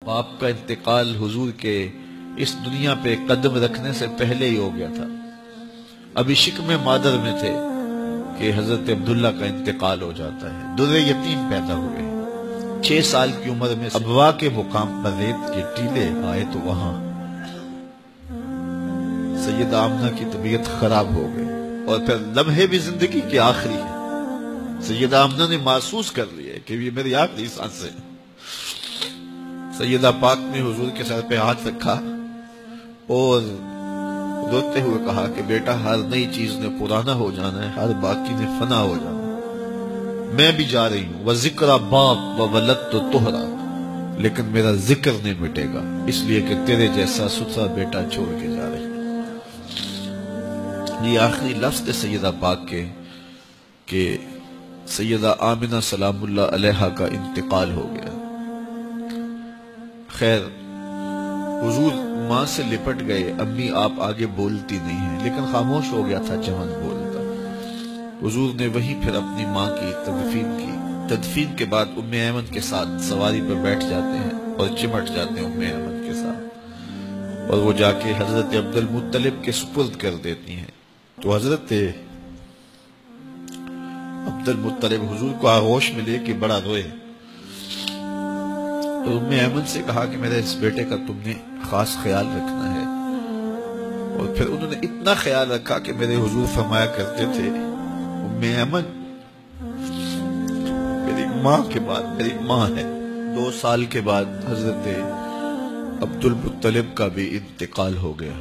باپ کا انتقال حضور کے اس دنیا پہ قدم رکھنے سے پہلے ہی ہو گیا تھا. ابھی شکم مادر میں تھے کہ حضرت عبداللہ کا انتقال ہو جاتا ہے. در یتیم پیدا ہوئے. 6 سال کی عمر میں ابوا کے مقام پر ریت کے ٹیلے آئے تو وہاں سیدہ آمنہ کی طبیعت خراب ہو گئی اور پھر لمحے بھی زندگی کے آخری ہے. سیدہ آمنہ نے محسوس کر لیا کہ یہ میری آخری سانس ہے. سیدہ پاک نے حضور کے سر پہ ہاتھ رکھا اور روتے ہوئے کہا کہ بیٹا ہر نئی چیز نے پرانا ہو جانا ہے، ہر باقی نے فنا ہو جانا ہے. میں بھی جا رہی ہوں. وَذِكْرَ بَاق وَوَلَدْتُ طُهْرًا، لیکن میرا ذکر نہیں مٹے گا، اس لیے کہ تیرے جیسا ستھرا بیٹا چھوڑ کے جا رہے ہیں. یہ آخری لفظ تھے سیدہ پاک کے کہ سیدہ آمنہ سلام اللہ علیہا کا انتقال ہو گیا. خیر حضور ماں سے لپٹ گئے. امی آپ آگے بولتی نہیں ہیں، لیکن خاموش ہو گیا تھا چمن بولتا. حضور نے وہیں پھر اپنی ماں کی تدفین کی. تدفین کے بعد ام ایمن کے ساتھ سواری پر بیٹھ جاتے ہیں اور چمٹ جاتے ہیں ام ایمن کے ساتھ، اور وہ جا کے حضرت عبد المطلب کے سپرد کر دیتی ہیں. تو حضرت عبد المطلب حضور کو آغوش میں لے کے بڑا روئے. تو ام ایمن سے کہا کہ میرے اس بیٹے کا تم نے خاص خیال رکھنا ہے. اور پھر انہوں نے اتنا خیال رکھا کہ میرے حضور فرمایا کرتے تھے ام ایمن میری ماں کے بعد میری ماں ہے. 2 سال کے بعد حضرت عبد المطلب کا بھی انتقال ہو گیا.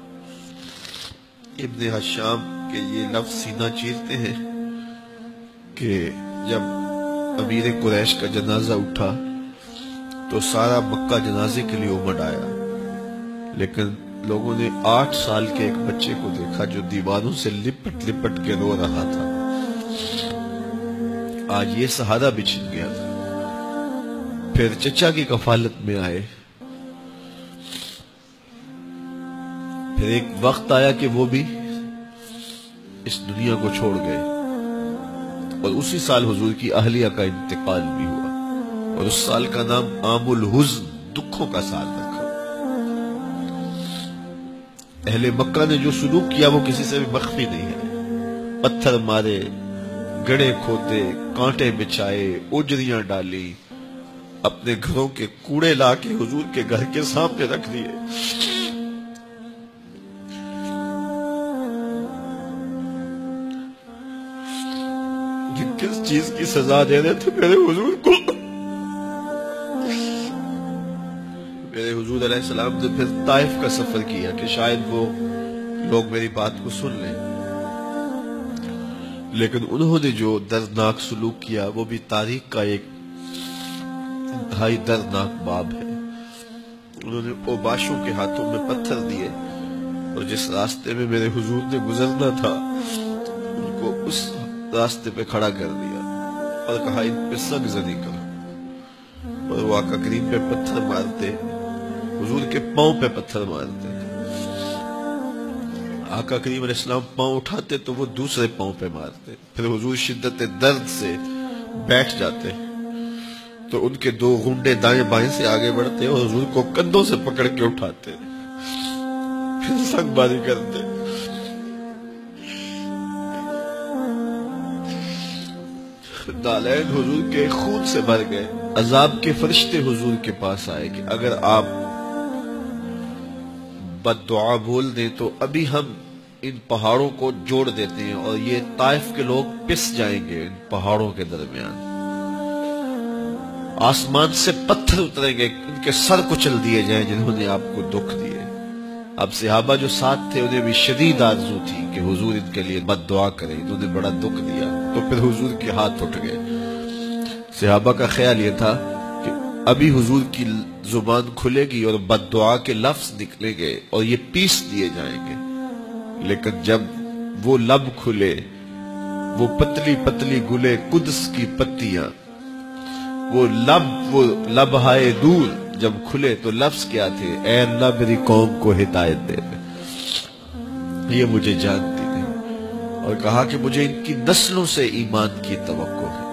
ابن حشام کے یہ لفظ سینہ چیرتے ہیں کہ جب امیر قریش کا جنازہ اٹھا تو سارا مکہ جنازے کے لیے امڑ آیا، لیکن لوگوں نے 8 سال کے ایک بچے کو دیکھا جو دیواروں سے لپٹ لپٹ کے رو رہا تھا. آج یہ سہارا بھی چھن گیا تھا. پھر چچا کی کفالت میں آئے. پھر ایک وقت آیا کہ وہ بھی اس دنیا کو چھوڑ گئے، اور اسی سال حضور کی اہلیہ کا انتقال بھی ہوا، اور اس سال کا نام عام الحزن، دکھوں کا سال رکھا. اہل مکہ نے جو سلوک کیا وہ کسی سے بھی مخفی نہیں ہے. پتھر مارے، گڑھے کھودے، کانٹے بچھائے، اجریاں ڈالی، اپنے گھروں کے کوڑے لا کے حضور کے گھر کے سامنے رکھ دیے. کس چیز کی سزا دے رہے تھے میرے حضور کو؟ میرے حضور علیہ السلام نے پھر طائف کا سفر کیا کہ شاید وہ لوگ میری بات کو سن لیں، لیکن انہوں نے جو دردناک سلوک کیا وہ بھی تاریخ کا ایک انتہائی دردناک باب ہے. انہوں نے اوباشوں کے ہاتھوں میں پتھر دیے اور جس راستے میں میرے حضور نے گزرنا تھا ان کو اس راستے پہ کھڑا کر دیا اور کہا ان پہ سگ زنی کرو. اور وہ آقا کریم پہ پتھر مارتے، حضور کے پاؤں پہ پتھر مارتے. آقا کریم علیہ السلام پاؤں اٹھاتے تو وہ دوسرے پاؤں پہ مارتے. پھر حضور شدت درد سے بیٹھ جاتے تو ان کے 2 غنڈے دائیں بائیں سے آگے بڑھتے اور حضور کو کندھوں سے پکڑ کے اٹھاتے، پھر سنگ باری کرتے. نالین حضور کے خون سے بھر گئے. عذاب کے فرشتے حضور کے پاس آئے کہ اگر آپ بد دعا بول دیں تو ابھی ہم ان پہاڑوں کو جوڑ دیتے ہیں اور یہ طائف کے لوگ پس جائیں گے ان پہاڑوں کے درمیان. آسمان سے پتھر اتریں گے، ان کے سر کچل دیے جائیں جنہوں نے آپ کو دکھ دیے. اب صحابہ جو ساتھ تھے انہیں بھی شدید آرزو تھی کہ حضور ان کے لیے بد دعا کریں، انہوں نے بڑا دکھ دیا. تو پھر حضور کے ہاتھ اٹھ گئے. صحابہ کا خیال یہ تھا کہ ابھی حضور کی زبان کھلے گی اور بد دعا کے لفظ نکلیں گے اور یہ پیس دیے جائیں گے. لیکن جب وہ لب کھلے، وہ پتلی پتلی گلے قدس کی پتیاں، وہ لبہائے دور جب کھلے تو لفظ کیا تھے؟ اے اللہ میری قوم کو ہدایت دے دے. یہ مجھے جانتی نہیں، اور کہا کہ مجھے ان کی نسلوں سے ایمان کی توقع ہے.